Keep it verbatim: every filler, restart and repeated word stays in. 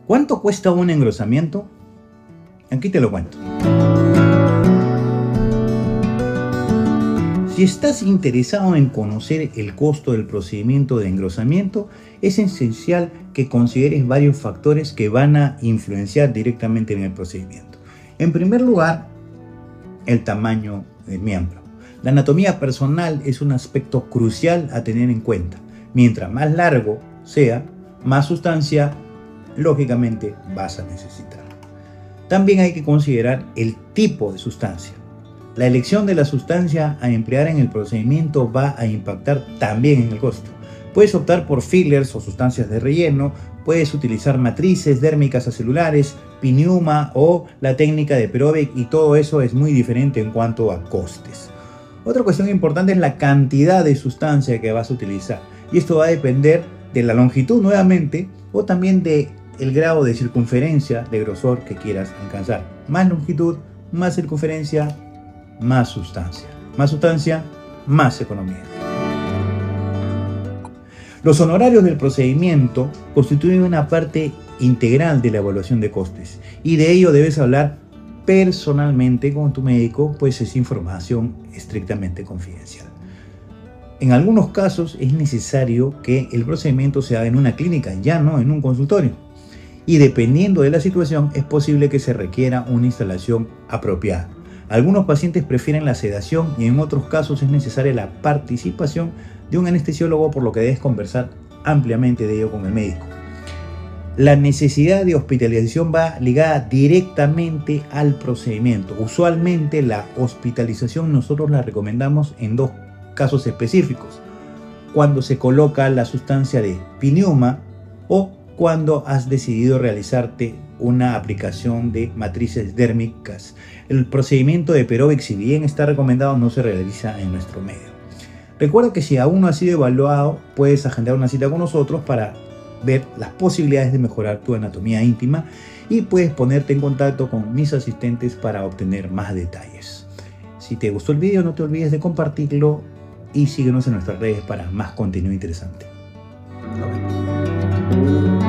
¿Cuánto cuesta un engrosamiento? Aquí te lo cuento. Si estás interesado en conocer el costo del procedimiento de engrosamiento, es esencial que consideres varios factores que van a influenciar directamente en el procedimiento. En primer lugar, el tamaño del miembro. La anatomía personal es un aspecto crucial a tener en cuenta. Mientras más largo sea, más sustancia, lógicamente, vas a necesitar. También hay que considerar el tipo de sustancia. La elección de la sustancia a emplear en el procedimiento va a impactar también en el costo. Puedes optar por fillers o sustancias de relleno, puedes utilizar matrices dérmicas acelulares, piniuma o la técnica de Perovic, y todo eso es muy diferente en cuanto a costes. Otra cuestión importante es la cantidad de sustancia que vas a utilizar, y esto va a depender de la longitud nuevamente o también de el grado de circunferencia de grosor que quieras alcanzar. Más longitud, más circunferencia, más sustancia. Más sustancia, más economía. Los honorarios del procedimiento constituyen una parte integral de la evaluación de costes, y de ello debes hablar personalmente con tu médico, pues es información estrictamente confidencial. En algunos casos es necesario que el procedimiento se haga en una clínica, ya no en un consultorio. Y dependiendo de la situación, es posible que se requiera una instalación apropiada. Algunos pacientes prefieren la sedación y en otros casos es necesaria la participación de un anestesiólogo, por lo que debes conversar ampliamente de ello con el médico. La necesidad de hospitalización va ligada directamente al procedimiento. Usualmente la hospitalización nosotros la recomendamos en dos casos específicos: cuando se coloca la sustancia de piniuma o cuando has decidido realizarte una aplicación de matrices dérmicas. El procedimiento de Perovic, si bien está recomendado, no se realiza en nuestro medio. Recuerda que si aún no has sido evaluado, puedes agendar una cita con nosotros para ver las posibilidades de mejorar tu anatomía íntima, y puedes ponerte en contacto con mis asistentes para obtener más detalles. Si te gustó el video, no te olvides de compartirlo y síguenos en nuestras redes para más contenido interesante. Nos vemos.